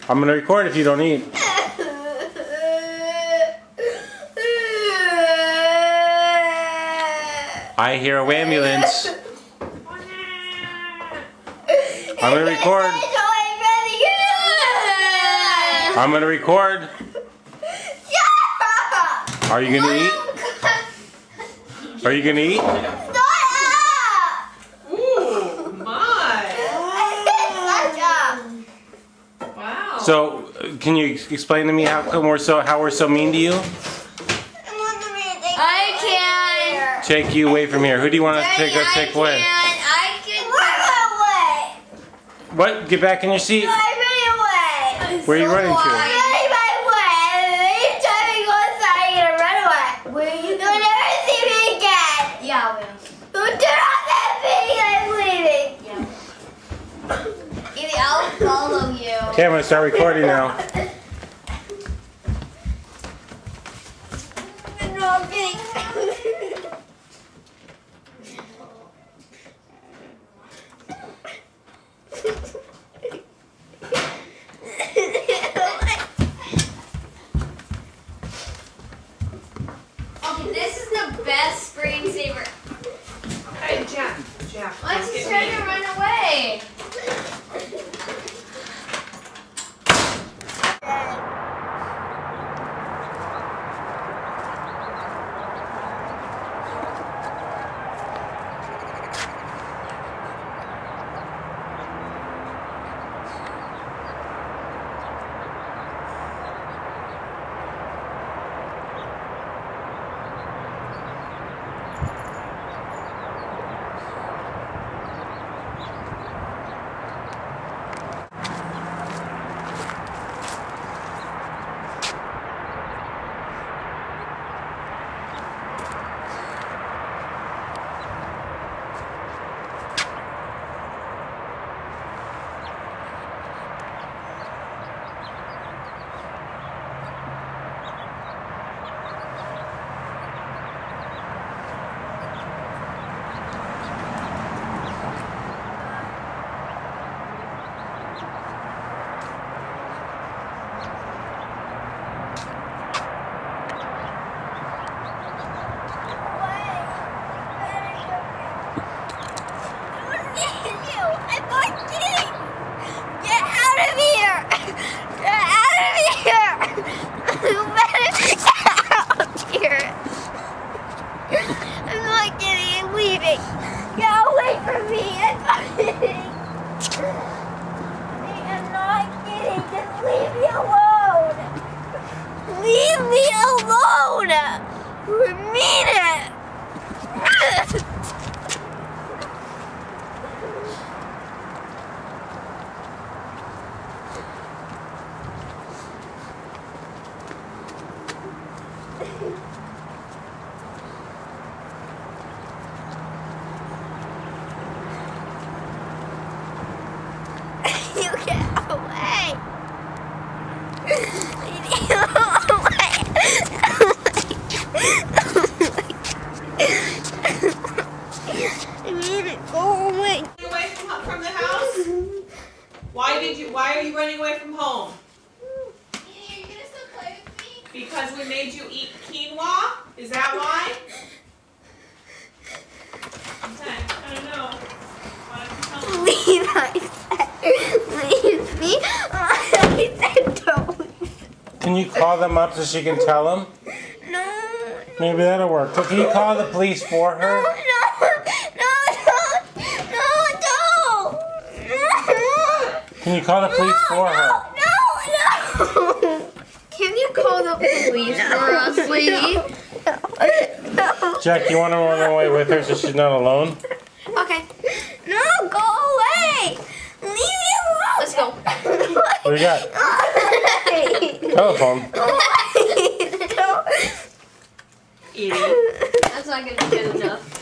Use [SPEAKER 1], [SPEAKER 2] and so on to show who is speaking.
[SPEAKER 1] I'm gonna record if you don't eat. I hear a ambulance. I'm gonna record. I'm gonna record. Are you gonna eat? Are you gonna eat?
[SPEAKER 2] Ooh, my. Wow.
[SPEAKER 1] So, can you explain to me how we're so mean to you?
[SPEAKER 3] I can.
[SPEAKER 1] Take you away from here. Who do you want to take away?
[SPEAKER 3] I can.
[SPEAKER 1] What? Get back in your seat. Where are you running to?
[SPEAKER 3] Yeah, I will. I'll follow you.
[SPEAKER 1] Okay, I'm gonna start recording now.
[SPEAKER 3] Okay, this is the best screensaver.
[SPEAKER 2] Hey, Jack.
[SPEAKER 3] Let's just try to run away. Get away from me! I'm not kidding. Just leave me alone. Leave me alone. I mean it. You get away! I mean it, go away.
[SPEAKER 2] Away from the house? Why are you running away from home?
[SPEAKER 3] Are you gonna still play with me?
[SPEAKER 2] Because we made you eat quinoa? Is that why? Okay, I don't know. Why don't you tell me?
[SPEAKER 3] Leave, leave me. I said don't.
[SPEAKER 1] Can you call them up so she can tell them?
[SPEAKER 3] No.
[SPEAKER 1] Maybe that'll work. So can you call the police for her?
[SPEAKER 3] No,
[SPEAKER 1] Can you call the police for her?
[SPEAKER 3] No. Can you call the police for us, lady? No.
[SPEAKER 1] Jack, you want to run away with her so she's not alone?
[SPEAKER 3] Okay. No, go away. Leave me alone. Let's go.
[SPEAKER 1] What do you got? Telephone.
[SPEAKER 2] Idiot.
[SPEAKER 3] That's not going to be good enough.